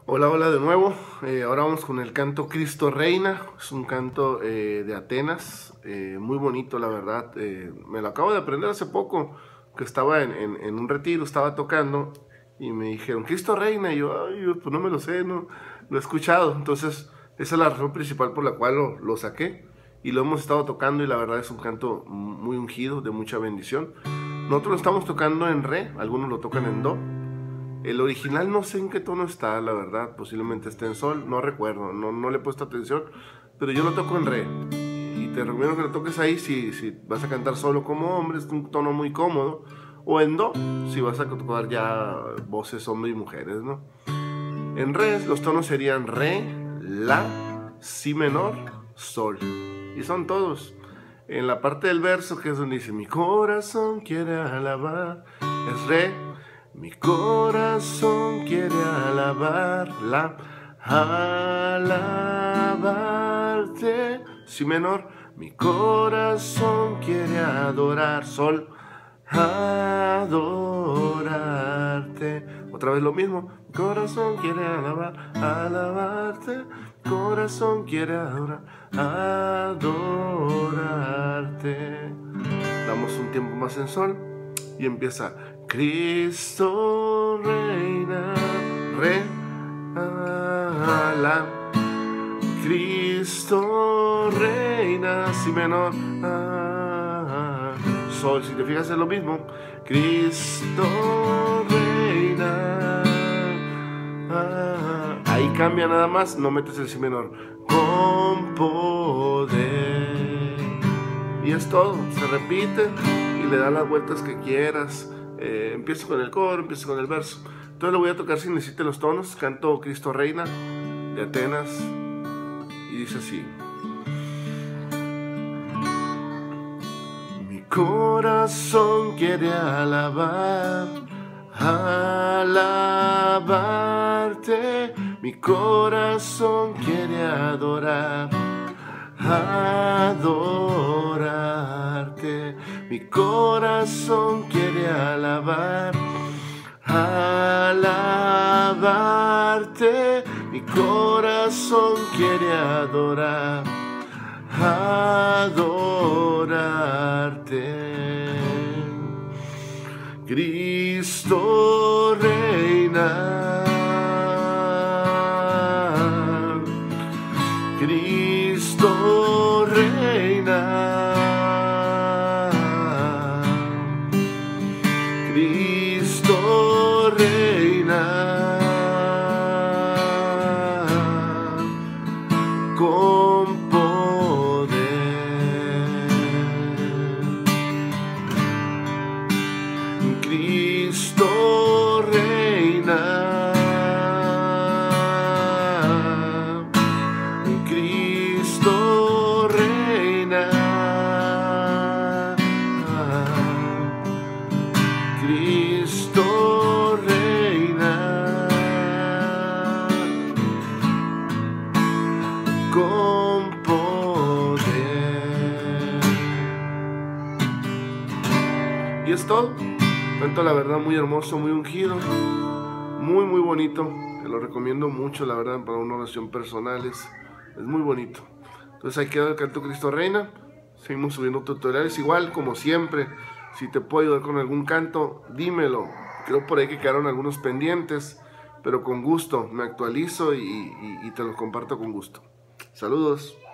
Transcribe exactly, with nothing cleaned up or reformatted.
Hola, hola de nuevo. Eh, ahora vamos con el canto Cristo Reina. Es un canto eh, de Atenas, eh, muy bonito, la verdad. Eh, me lo acabo de aprender hace poco, que estaba en, en, en un retiro, estaba tocando y me dijeron Cristo Reina. Y yo, ay, pues no me lo sé, no lo he escuchado. Entonces, esa es la razón principal por la cual lo, lo saqué y lo hemos estado tocando. Y la verdad es un canto muy ungido, de mucha bendición. Nosotros lo estamos tocando en re, algunos lo tocan en do. El original no sé en qué tono está, la verdad, posiblemente esté en sol, no recuerdo, no, no le he puesto atención, pero yo lo toco en re. Y te recomiendo que lo toques ahí si, si vas a cantar solo como hombre, es un tono muy cómodo. O en do, si vas a tocar ya voces hombres y mujeres, ¿no? En re, los tonos serían re, la, si menor, sol. Y son todos. En la parte del verso, que es donde dice mi corazón quiere alabar, es re. Mi corazón quiere alabarla, alabarte. Si menor, mi corazón quiere adorar, sol, adorarte. Otra vez lo mismo, mi corazón quiere alabar, alabarte. Corazón quiere adorar, adorarte. Damos un tiempo más en sol y empieza Cristo reina, re, ala. Cristo reina, si menor, ah, sol. Si te fijas es lo mismo. Cristo reina, ah, ahí cambia nada más, no metes el si menor. Con poder. Y es todo, se repite y le das las vueltas que quieras. Eh, empiezo con el coro, empiezo con el verso. Entonces lo voy a tocar sin necesite los tonos. Canto Cristo Reina de Atenas y dice así: mi corazón quiere alabar, alabarte. Mi corazón quiere adorar, adorarte. Mi corazón quiere alabar, alabarte. Mi corazón quiere adorar, adorarte. Cristo reina, Cristo reina, Cristo reina, con poder. Cristo reina, Cristo reina, Cristo reina, con poder. Y es todo. Canto, la verdad, muy hermoso, muy ungido, muy muy bonito. Te lo recomiendo mucho, la verdad, para una oración personal. Es, es muy bonito. Entonces ahí queda el canto Cristo Reina. Seguimos subiendo tutoriales igual como siempre. Si te puedo ayudar con algún canto, dímelo. Creo por ahí que quedaron algunos pendientes, pero con gusto me actualizo y, y, y te los comparto con gusto. Saludos.